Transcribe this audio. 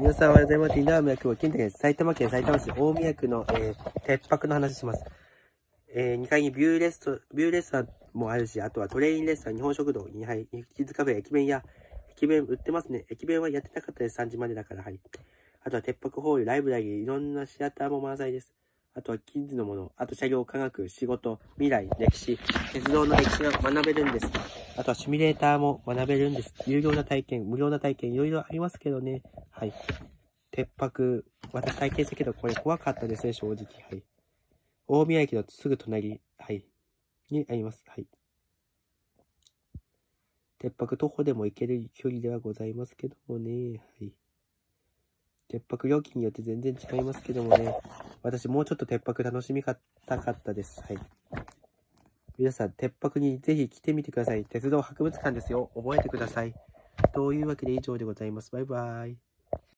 皆さんおはようございます。稲葉区は金太です。埼玉県埼玉市大宮区の、鉄泊の話します。2階にビューレストランもあるし、あとはトレインレストラン、日本食堂、キッズカフェ、駅弁売ってますね。駅弁はやってなかったです。3時までだから、はい。あとは鉄泊ホール、ライブラリー、いろんなシアターも満載です。あとはキッズのもの、あと車両、科学、仕事、未来、歴史、鉄道の歴史が学べるんです。あとはシミュレーターも学べるんです。有料な体験、無料な体験、いろいろありますけどね。はい。鉄泊、私体験したけど、これ怖かったですね、正直。はい。大宮駅のすぐ隣、はい。にあります。はい。鉄泊徒歩でも行ける距離ではございますけどもね。はい。鉄泊料金によって全然違いますけどもね。私もうちょっと鉄泊楽しみたかったです。はい。皆さん、鉄泊にぜひ来てみてください。鉄道博物館ですよ。覚えてください。というわけで以上でございます。バイバーイ。